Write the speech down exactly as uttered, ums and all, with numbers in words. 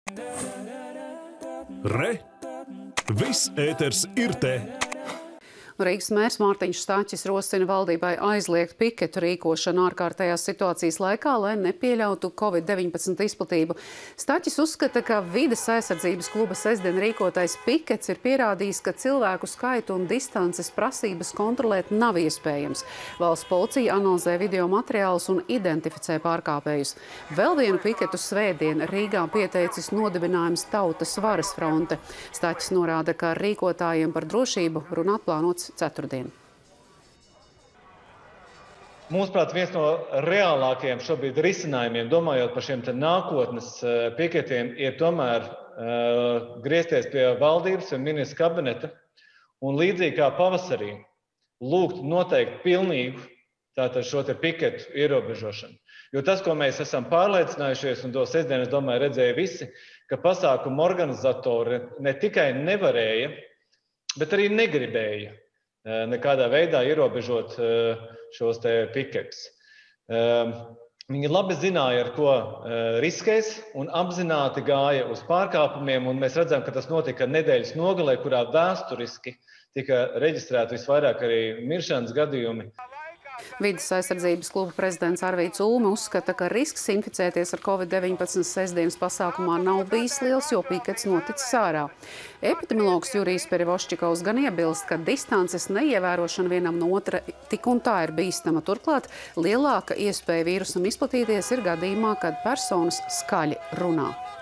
Re! Viss ēters ir te! Rīgas mērs Mārtiņš Staķis rosina valdībai aizliegt piketu rīkošanu ārkārtējās situācijas laikā, lai nepieļautu covid deviņpadsmit izplatību. Staķis uzskata, ka vides aizsardzības kluba sestdien rīkotais pikets ir pierādījis, ka cilvēku skaitu un distances prasības kontrolēt nav iespējams. Valsts policija analizē video materiālus un identificē pārkāpējus. Vēl vienu piketu svētdien Rīgā pieteicis nodibinājums Tautas varas fronte. Staķis norāda, ka ar rīkotājiem par drošību runāt plānots ceturtdien. Mūsuprāt, viens no reālākajiem šobrīd risinājumiem, domājot par šiem te nākotnes piketiem, ir tomēr uh, griezties pie valdības un ministra kabineta un līdzīgi kā pavasarī lūgt noteikt pilnīgu tātad šo te piketu ierobežošanu. Jo tas, ko mēs esam pārliecinājušies, un to sestdien, es domāju, redzēja visi, ka pasākumu organizatori ne tikai nevarēja, bet arī negribēja nekādā veidā ierobežot šos te piketus. Viņi labi zināja, ar ko riskēs, un apzināti gāja uz pārkāpumiem, un mēs redzam, ka tas notika nedēļas nogalē, kurā vēsturiski tika reģistrēti visvairāk arī miršanas gadījumi. Vides aizsardzības kluba prezidents Arvīds Ulme uzskata, ka risks inficēties ar covid deviņpadsmit sestdienas pasākumā nav bijis liels, jo pikets noticis ārā. Epidemiologs Jurijs Perivoščikovs gan iebilst, ka distances neievērošana vienam no otra tik un tā ir bīstama. Turklāt lielāka iespēja vīrusam izplatīties ir gadījumā, kad personas skaļi runā.